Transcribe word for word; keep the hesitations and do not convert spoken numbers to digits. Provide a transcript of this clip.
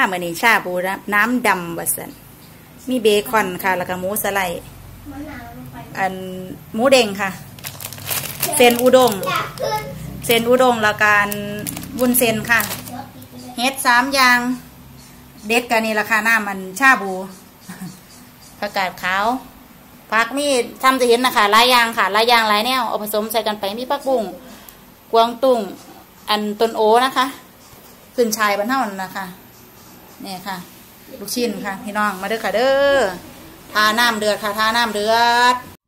เหมือนนี่ชาบูน้ำดำบัสันมีเบคอนค่ะแล้วก็หมูสไลด์อันหมูเด้งค่ะเส้นอุด้งเส้นอุด้งแล้วการวุ้นเส้นค่ะเฮ็ดสามอย่างเด็ดกันนี่ราคาหน้ามันชาบูผักกาดขาวผักมีทำจะเห็นนะคะหลายอย่างค่ะหลายอย่างหลายแนวเอาผสมใส่กันไปมีผักบุ้งกวางตุ้งอันต้นโอนะคะขึ้นชายบรรเทานะคะนี่ค่ะลูกชิ้นค่ะพี่น้องมาเด้อค่ะเด้อทาน้ำเดือดค่ะทาน้ำเดือด